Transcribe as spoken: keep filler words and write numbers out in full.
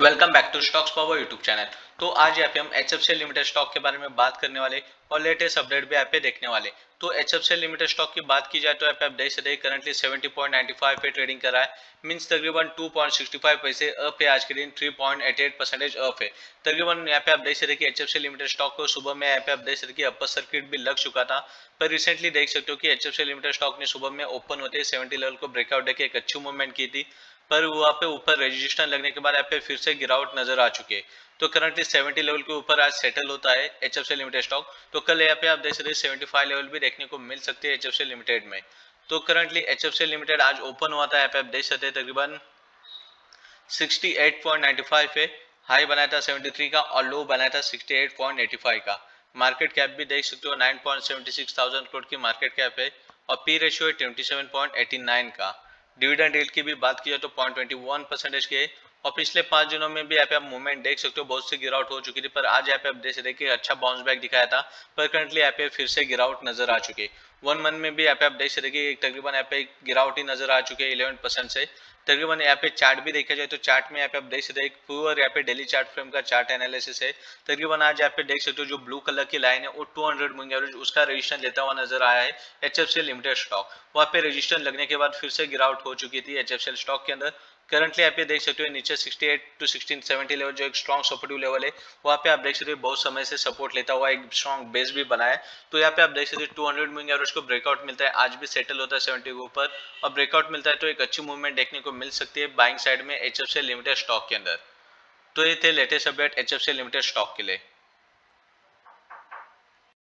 Welcome back to Stocks Power YouTube channel. तो आज यहाँ पे हम H F C L limited stock के बारे में बात करने वाले और लेटेस्ट अपडेट भी यहाँ पे देखने वाले। तो H F C L limited stock की बात की जाए तो यहाँ पे आप देख सकते हैं currently seventy point ninety five पे ट्रेडिंग कर रहा है, मींस तकरीबन टू पॉइंट सिक्स फाइव पैसे अप है। आज के दिन three point eight eight percentage up है। तकरीबन यहाँ पे आप देख सकते हैं कि H F C L limited stock को सुबह में यहाँ पे आप देख सकते हैं कि अपर सर्किट भी लग चुका था, पर रिसेंटली देख सकते हो कि H F C L limited stock ने सुबह में ओपन होते सेवेंटी लेवल को ब्रेकआउट देके एक अच्छी मूवमेंट की थी, पर वहाँ पे ऊपर रजिस्ट्रेशन लगने के बाद यहाँ पे फिर से गिरावट नजर आ चुकी है। तो करंटली सेवेंटी लेवल के ऊपर आज सेटल होता है H F C L limited stock. तो कल यहाँ पे आप देख सकते हैं सेवेंटी फाइव लेवल भी देखने को मिल सकती है H F C L limited में। तो currently H F C L limited आज ओपन हुआ था, यहाँ पे आप देख सकते हैं तकरीबन sixty eight point ninety five पे हाई बनाया था सेवेंटी थ्री का और लो बनाया था sixty eight point eighty five का। मार्केट कैप भी देख सकते हो nine point seven six thousand crore की मार्केट कैप है और पी रेशियो है twenty seven point eighty nine का। डिविडेंड यील्ड की भी बात की जाए तो पॉइंट ट्वेंटी वन परसेंटेज के, और पिछले पांच दिनों में भी यहाँ पे आप मूवमेंट देख सकते हो, बहुत सी गिरावट हो चुकी थी, पर आज यहाँ पे आप देख सकते हैं कि अच्छा बाउंस बैक दिखाया था, पर करंटली यहाँ पे फिर से गिरावट नजर आ चुकी है। वन मंथ में भी यहाँ पे आप देख सकते हैं कि तकरीबन यहाँ पे गिरावट ही नजर आ चुकी है इलेवन परसेंट से। तकरीबन यहाँ पे चार्ट भी देखा जाए तो चार्ट में यहाँ पे आप देख सकते हैं एक पूरा यहाँ पे डेली चार्ट फ्रेम का चार्ट एनालिसिस है। तकरीबन आज यहाँ पे देख सकते हो जो ब्लू कलर की लाइन है वो टू हंड्रेड मूविंग एवरेज उसका रजिस्ट्रेशन लेता हुआ नजर आया है H F C L limited stock. वहाँ पे रजिस्ट्रेशन लगने के बाद फिर से गिरावट हो चुकी थी H F C L stock के अंदर। करंटली यहाँ पे देख सकते हो नीचे sixty eight to sixteen seventy level जो एक स्ट्रॉन्ग सपोर्टिव लेवल है, वहाँ पे आप देख सकते हो बहुत समय से सपोर्ट लेता हुआ एक स्ट्रॉन्ग बेस भी बना है। तो यहाँ पे आप देख सकते हो टू हंड्रेड मूविंग एवरेज को ब्रेकआउट मिलता है, आज भी सेटल होता है सेवेंटी के ऊपर और ब्रेकआउट मिलता है तो एक अच्छी मूवमेंट देखने को मिल सकती है बाइंग साइड में H F C L limited stock के अंदर। तो ये थे latest update H F C L limited stock के लिए।